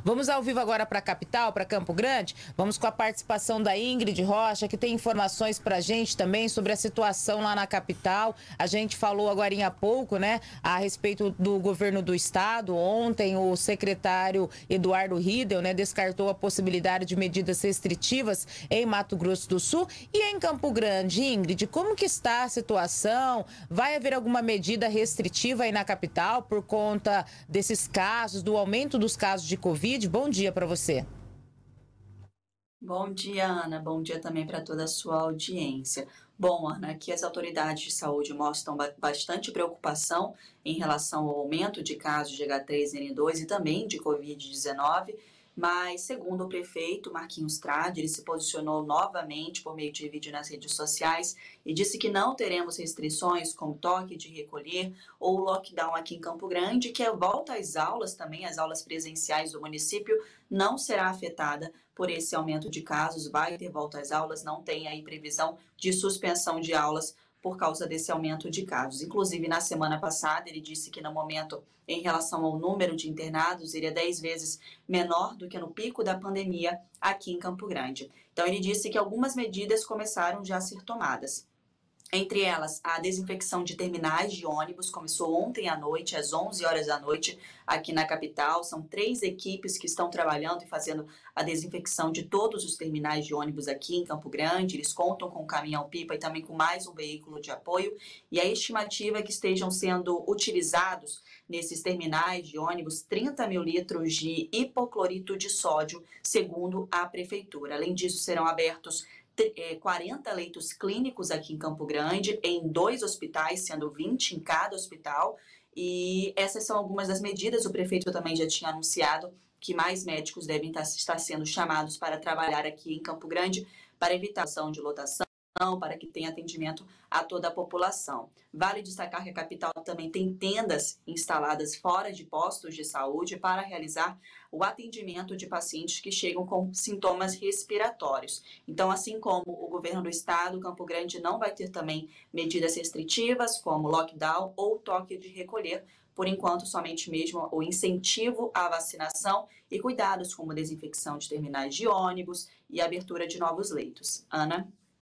Vamos ao vivo agora para a capital, para Campo Grande. Vamos com a participação da Ingrid Rocha, que tem informações para a gente também sobre a situação lá na capital. A gente falou agora há pouco, né, a respeito do governo do estado. Ontem o secretário Eduardo Riedel, né, descartou a possibilidade de medidas restritivas em Mato Grosso do Sul. E em Campo Grande, Ingrid, como que está a situação? Vai haver alguma medida restritiva aí na capital por conta desses casos, do aumento dos casos de Covid? Bom dia para você. Bom dia, Ana. Bom dia também para toda a sua audiência. Bom, Ana, aqui as autoridades de saúde mostram bastante preocupação em relação ao aumento de casos de H3N2 e também de Covid-19, mas, segundo o prefeito Marquinhos Trade, ele se posicionou novamente por meio de vídeo nas redes sociais e disse que não teremos restrições como toque de recolher ou lockdown aqui em Campo Grande, que a volta às aulas também, as aulas presenciais do município, não será afetada por esse aumento de casos, vai ter volta às aulas, não tem aí previsão de suspensão de aulas por causa desse aumento de casos. Inclusive, na semana passada, ele disse que no momento, em relação ao número de internados, ele é 10 vezes menor do que no pico da pandemia aqui em Campo Grande. Então, ele disse que algumas medidas começaram já a ser tomadas. Entre elas, a desinfecção de terminais de ônibus começou ontem à noite, às 11 horas da noite, aqui na capital. São 3 equipes que estão trabalhando e fazendo a desinfecção de todos os terminais de ônibus aqui em Campo Grande. Eles contam com caminhão-pipa e também com mais um veículo de apoio. E a estimativa é que estejam sendo utilizados nesses terminais de ônibus 30 mil litros de hipoclorito de sódio, segundo a prefeitura. Além disso, serão abertos 40 leitos clínicos aqui em Campo Grande, em 2 hospitais, sendo 20 em cada hospital. E essas são algumas das medidas. O prefeito também já tinha anunciado que mais médicos devem estar sendo chamados para trabalhar aqui em Campo Grande para evitar a ação de lotação, para que tenha atendimento a toda a população. Vale destacar que a capital também tem tendas instaladas fora de postos de saúde para realizar o atendimento de pacientes que chegam com sintomas respiratórios. Então, assim como o governo do estado, Campo Grande não vai ter também medidas restritivas, como lockdown ou toque de recolher. Por enquanto, somente mesmo o incentivo à vacinação e cuidados como desinfecção de terminais de ônibus e abertura de novos leitos. Ana?